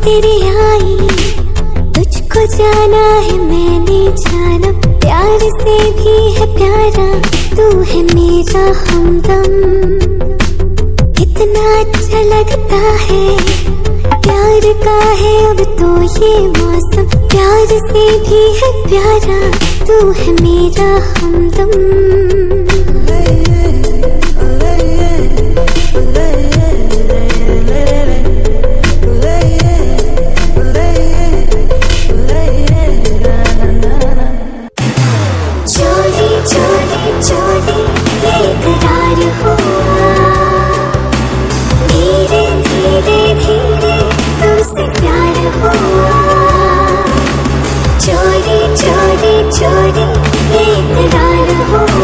तेरी आई, तुझको जाना है मैंने जाना, प्यार से भी है प्यारा, तू है मेरा हमदम। कितना अच्छा लगता है, प्यार का है अब तो ये मौसम, प्यार से भी है प्यारा, तू है मेरा हमदम। चोरी ये करार हुआ, धीरे धीरे धीरे तुमसे प्यार हुआ। चोरी चोरी चोरी ये करार हुआ।